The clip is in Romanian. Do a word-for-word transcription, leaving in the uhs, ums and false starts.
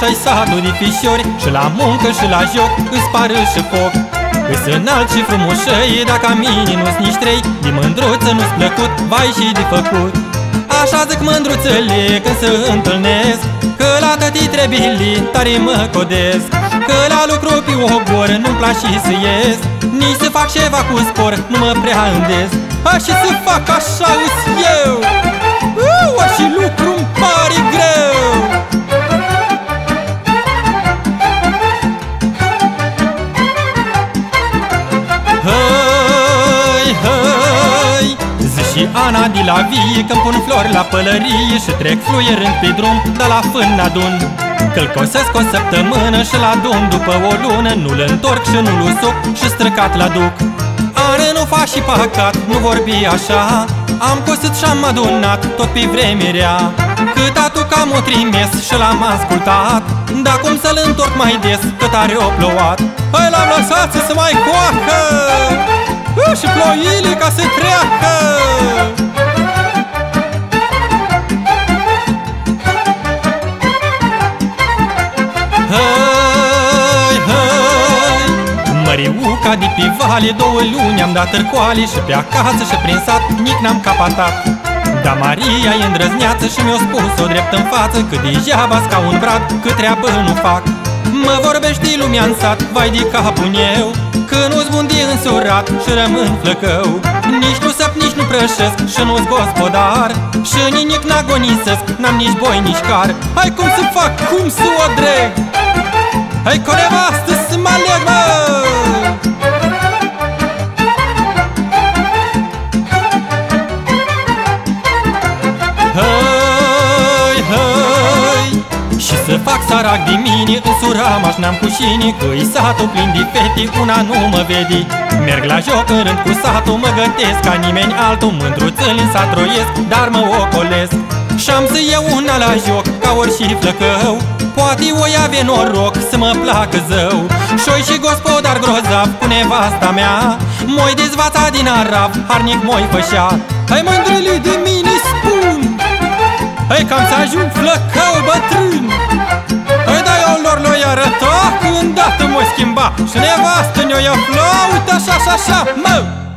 Așa-i satul de fișori, și la muncă și la joc îți pară și foc. Îs înalt și frumușăi, dacă a mine nu-s nici trei, de mândruță nu-s plăcut, vai și de făcut. Așa zic mândruțele când se întâlnesc, că la tătii trebili tare mă codesc. Că la lucru pe obor nu-mi place să ies, nici să fac ceva cu spor nu mă prea îndesc. A, și să fac așa-us eu, Ua, și lucru-mi pare greu. Hăi, hăi, zi și Ana de la vie, când pun flori la pălărie și trec fluierând pe drum, dar la fân adun. Că-l cosesc o săptămână și l-adun după o lună, nu-l întorc și nu-l usuc și străcat l-aduc. Are nu fac și păcat, nu vorbi așa, am cosit și-am adunat tot pe vremirea. Cât atucam o trimis și l-am ascultat, dar cum să-l întorc mai des, că tare o plouat. Hai, l-am lăsat să se mai coacă, și ploile ca să treacă. Hăi, hăi, Măriuca de pe vale, două luni am dat târcoale, și pe acasă și prin sat nic n-am capatat. Dar Maria e îndrăzneață și mi-a spus-o drept în față, că degeaba-s ca un brat, că treabă nu fac. Mă vorbește lumea-n sat, vai de capul meu, că nu-s bun de însurat și rămân flăcău. Nici nu săp, nici nu prășesc și nu-s gospodar, și nimic n-agonisesc, n-am nici boi, nici car. Hai, cum să fac, cum să o dreg? Hai, cu nevastă să mă aleg, mă! Hăi, hăi, și să fac sărac de mine, Insuram-as n-am cu cine, că-i satul plin de fete, una nu mă vede. Merg la joc în rând cu satul, mă gătesc ca nimeni altul, mândruțând în sat troiesc, dar mă ocolesc. Și-am să iau una la joc, ca orice flăcău, poate oi avea noroc să mă placă zău. Și-oi și gospodar grozav cu nevasta mea, moi dezvața din Arab, harnic moi fășea. Hai, mândrele de mine spun, hai, cam să ajung flăcău bătrân. Hai, da, eu lor le-o arăta, că îndată m-o schimba, și nevastă ne-o ia fla, uite așa și așa, mă!